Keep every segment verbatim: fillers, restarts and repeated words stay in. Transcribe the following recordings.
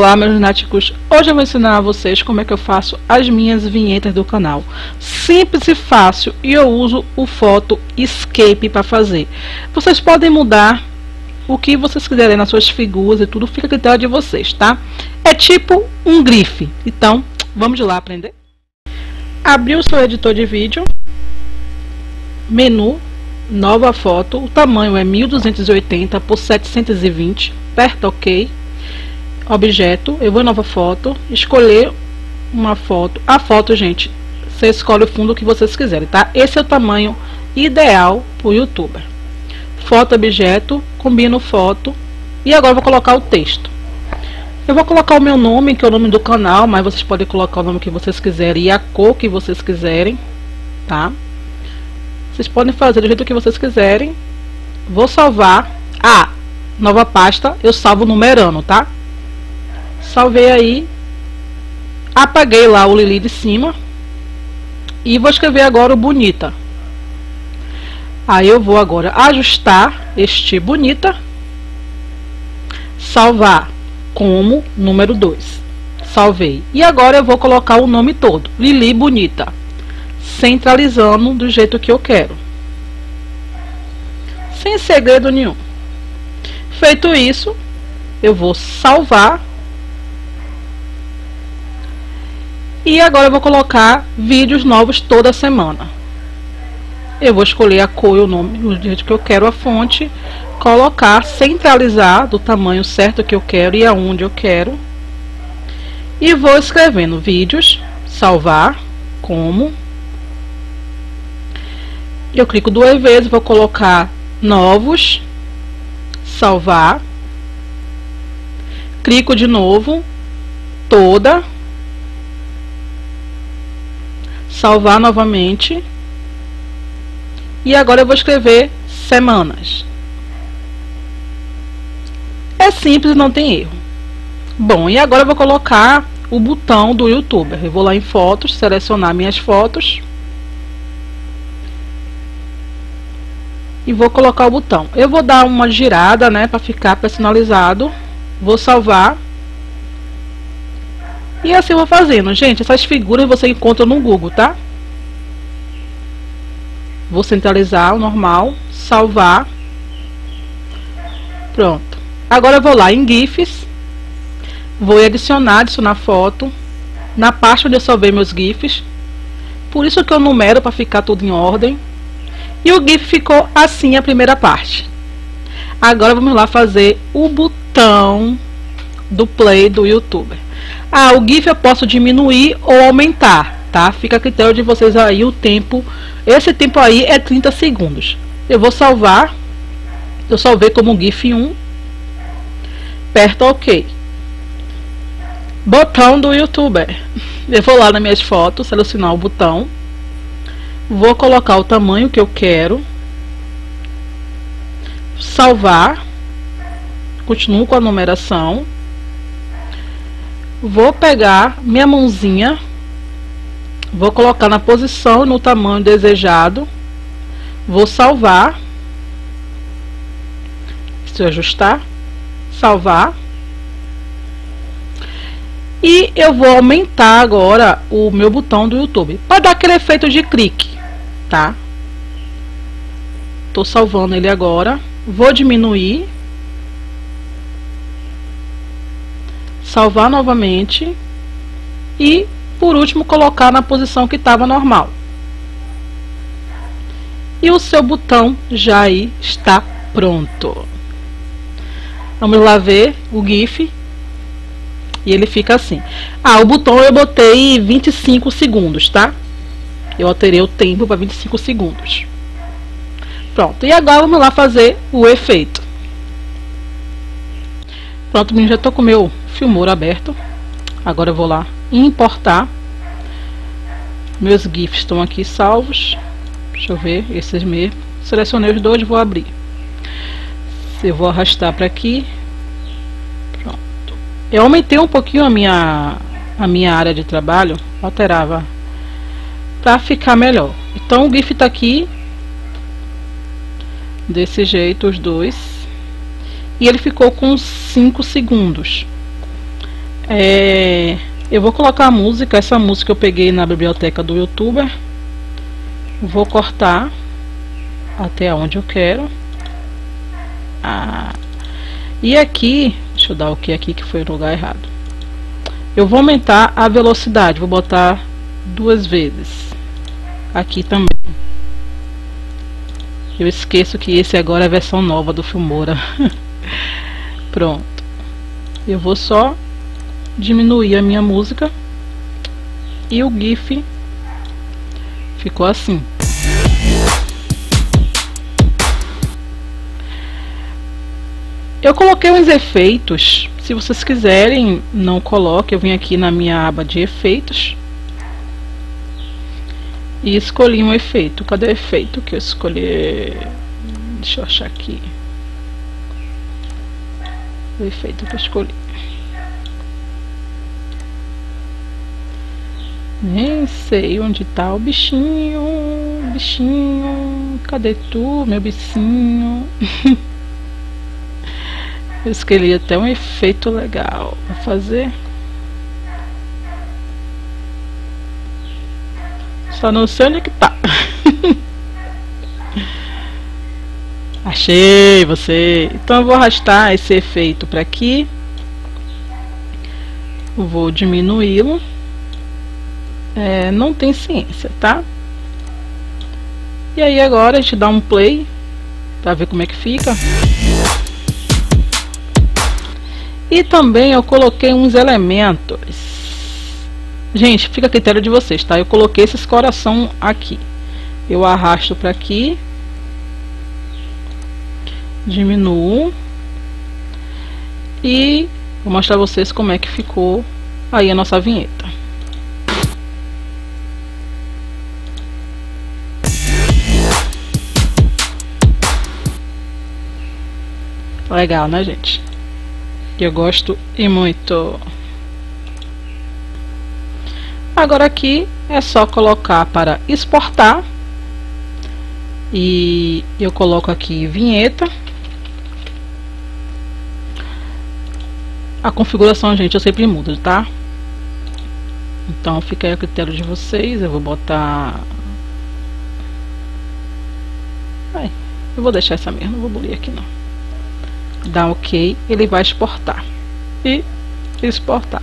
Olá, meus lunáticos! Hoje eu vou ensinar a vocês como é que eu faço as minhas vinhetas do canal. Simples e fácil, e eu uso o Photo Escape para fazer. Vocês podem mudar o que vocês quiserem nas suas figuras e tudo, fica a critério de vocês, tá? É tipo um grife. Então, vamos de lá aprender. Abrir o seu editor de vídeo, menu, nova foto, o tamanho é mil duzentos e oitenta por setecentos e vinte, aperta OK. Objeto, eu vou em nova foto, escolher uma foto. A foto, gente, você escolhe o fundo que vocês quiserem, tá? Esse é o tamanho ideal para o youtuber. Foto, objeto, combino foto. E agora eu vou colocar o texto. Eu vou colocar o meu nome, que é o nome do canal, mas vocês podem colocar o nome que vocês quiserem e a cor que vocês quiserem, tá? Vocês podem fazer do jeito que vocês quiserem. Vou salvar. Ah, nova pasta, eu salvo numerando, tá? Salvei aí, apaguei lá o Lili de cima e vou escrever agora o bonita. Aí eu vou agora ajustar este bonita, salvar como número dois. Salvei. E agora eu vou colocar o nome todo, Lili bonita, centralizando do jeito que eu quero, sem segredo nenhum. Feito isso, eu vou salvar. E agora eu vou colocar vídeos novos toda semana. Eu vou escolher a cor e o nome, do jeito que eu quero, a fonte, colocar, centralizar do tamanho certo que eu quero e aonde eu quero. E vou escrevendo vídeos, salvar, como. Eu clico duas vezes, vou colocar novos, salvar. Clico de novo, toda. Salvar novamente. E agora eu vou escrever semanas. É simples, não tem erro. Bom, e agora eu vou colocar o botão do youtuber. Eu vou lá em fotos, selecionar minhas fotos. E vou colocar o botão. Eu vou dar uma girada, né, para ficar personalizado. Vou salvar. E assim eu vou fazendo. Gente, essas figuras você encontra no Google, tá? Vou centralizar o normal, salvar. Pronto. Agora eu vou lá em GIFs. Vou adicionar, adicionar foto. Na pasta onde eu salvei meus GIFs. Por isso que eu numero para ficar tudo em ordem. E o GIF ficou assim a primeira parte. Agora vamos lá fazer o botão do play do youtuber. Ah, o GIF eu posso diminuir ou aumentar, tá? Fica a critério de vocês aí o tempo. Esse tempo aí é trinta segundos. Eu vou salvar. Eu salvei como GIF um. Aperto OK. Botão do youtuber. Eu vou lá nas minhas fotos, selecionar o botão. Vou colocar o tamanho que eu quero. Salvar. Continuo com a numeração. Vou pegar minha mãozinha, vou colocar na posição e no tamanho desejado, vou salvar, se eu ajustar, salvar, e eu vou aumentar agora o meu botão do YouTube, para dar aquele efeito de clique, tá? Tô salvando ele agora, vou diminuir. Salvar novamente e por último colocar na posição que estava normal. E o seu botão já aí está pronto. Vamos lá ver o GIF. E ele fica assim. Ah, o botão eu botei vinte e cinco segundos, tá? Eu alterei o tempo para vinte e cinco segundos. Pronto. E agora vamos lá fazer o efeito. Pronto, já estou com o meu Filmora aberto. Agora eu vou lá importar. Meus GIFs estão aqui salvos. Deixa eu ver, esses mesmo. Selecionei os dois, vou abrir. Eu vou arrastar para aqui. Pronto. Eu aumentei um pouquinho a minha, a minha área de trabalho. Alterava para ficar melhor. Então o GIF está aqui. Desse jeito, os dois. E ele ficou com cinco segundos. é, eu vou colocar a música. Essa música eu peguei na biblioteca do YouTuber. Vou cortar até onde eu quero. Ah, e aqui, deixa eu dar o que aqui que foi no lugar errado. Eu vou aumentar a velocidade, vou botar duas vezes. Aqui também. Eu esqueço que esse agora é a versão nova do Filmora. Pronto. Eu vou só diminuir a minha música. E o GIF ficou assim. Eu coloquei uns efeitos. Se vocês quiserem, não coloque. Eu vim aqui na minha aba de efeitos e escolhi um efeito. Cadê o efeito que eu escolhi? Deixa eu achar aqui. O efeito que eu escolhi. Nem sei onde tá o bichinho. Bichinho. Cadê tu, meu bichinho? Eu escolhi até um efeito legal. Vou fazer. Só não sei onde que tá. Achei você. Então eu vou arrastar esse efeito para aqui. Eu vou diminuí-lo. É, não tem ciência, tá? E aí agora a gente dá um play para ver como é que fica. E também eu coloquei uns elementos. Gente, fica a critério de vocês, tá? Eu coloquei esses coração aqui. Eu arrasto para aqui. Diminuo. E vou mostrar a vocês como é que ficou aí a nossa vinheta. Legal, né, gente? Eu gosto e muito. Agora aqui é só colocar para exportar. E eu coloco aqui vinheta. A configuração, gente, eu sempre mudo, tá? Então fica aí a critério de vocês. Eu vou botar... Ai, eu vou deixar essa mesmo, não vou abolir aqui não. Dá OK, ele vai exportar e exportar.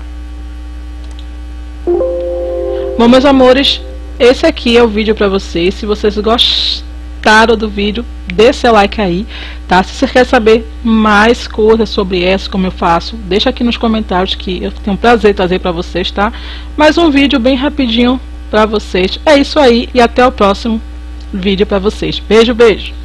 Bom, meus amores, esse aqui é o vídeo para vocês. Se vocês gostaram do vídeo, dê seu like aí, tá? Se você quer saber mais coisas sobre essa, como eu faço, deixa aqui nos comentários que eu tenho prazer em trazer para vocês, tá? Mais um vídeo bem rapidinho para vocês. É isso aí e até o próximo vídeo para vocês. Beijo, beijo!